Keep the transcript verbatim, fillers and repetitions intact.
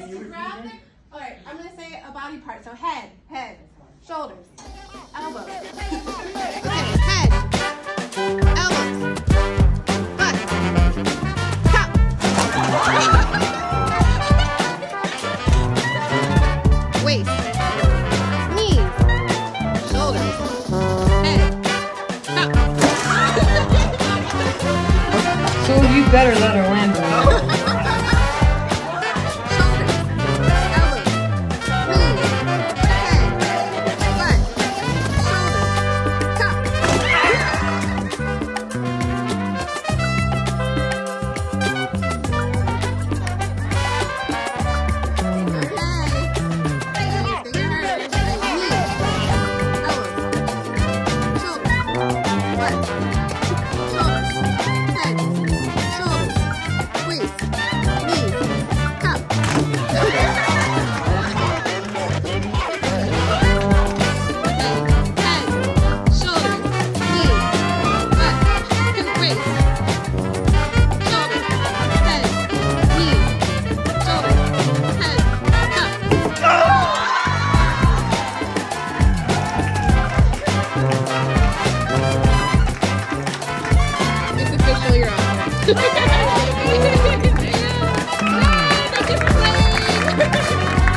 to grab it. All right, I'm gonna say a body part. So head, head, shoulders, elbows. Okay, head, elbows, butt, top. Waist, knees, shoulders, head, top. So you better let her